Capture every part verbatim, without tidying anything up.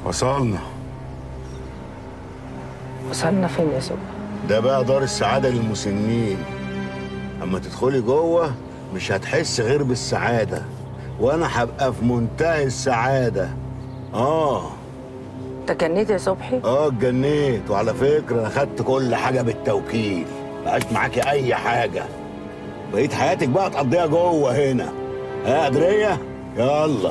وصلنا. وصلنا فين يا صبحي؟ ده بقى دار السعادة للمسنين. اما تدخلي جوه مش هتحس غير بالسعادة، وانا هبقى في منتهى السعادة. اه انت جنيت يا صبحي؟ اه اتجنيت، وعلى فكرة انا خدت كل حاجة بالتوكيل، مبقاش معاكي اي حاجة. بقيت حياتك بقى تقضيها جوه هنا. ها قدرية؟ يلا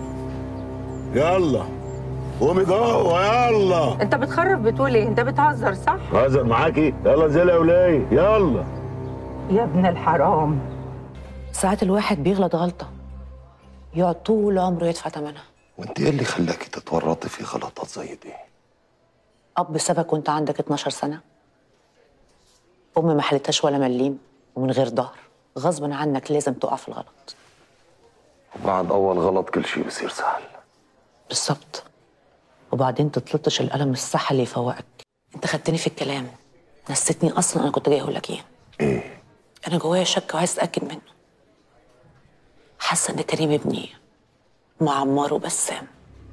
يلا قومي جوه يلا. انت بتخرب بتقول ايه؟ انت بتهزر صح؟ هزر معاكي؟ يلا انزلي يا وليه يلا. يا ابن الحرام. ساعات الواحد بيغلط غلطة يقعد طول عمره يدفع ثمنها. وانت ايه اللي خلاكي تتورطي في غلطات زي دي؟ أب سابك وأنت عندك اتناشر سنة، أم ما حلتهاش ولا مليم ومن غير ظهر، غصبا عنك لازم تقع في الغلط. وبعد أول غلط كل شيء بيصير سهل. بالظبط. وبعدين تتلطش القلم الصح اللي يفوقك. أنت خدتني في الكلام، نسيتني أصلا أنا كنت جاي أقول لك إيه. إيه؟ أنا جوايا شك وعايز أتأكد منه. حاسة إن كريم ابني مع عمار وبسام.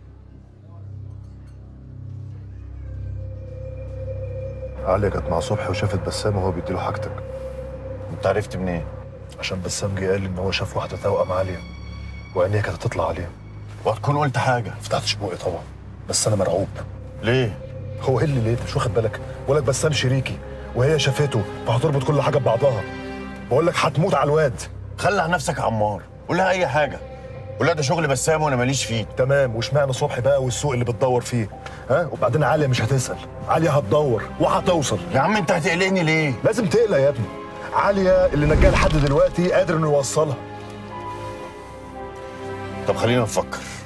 عليا كانت مع صبحي وشافت بسام وهو بيديله حاجتك. انت عرفت منين؟ عشان بسام جه قال لي ان هو شاف واحده توأم عاليه وعينيها كانت هتطلع عليه. وهتكون قلت حاجه؟ ما فتحتش بوقي طبعا، بس انا مرعوب. ليه؟ هو ايه اللي ليه؟ مش واخد بالك؟ بقول لك بسام شريكي وهي شافته فهتربط كل حاجه ببعضها. بقول لك هتموت على الواد. خلي على نفسك يا عمار، قول لها اي حاجه. قول لها ده شغل بسام وانا ماليش فيه. تمام، واشمعنى صبحي بقى والسوق اللي بتدور فيه؟ ها؟ وبعدين عاليه مش هتسال، عاليه هتدور وهتوصل. يا عم انت هتقلقني ليه؟ لازم تقلق يا ابني. عاليه اللي نجاها لحد دلوقتي قادر انه يوصلها. طب خلينا نفكر.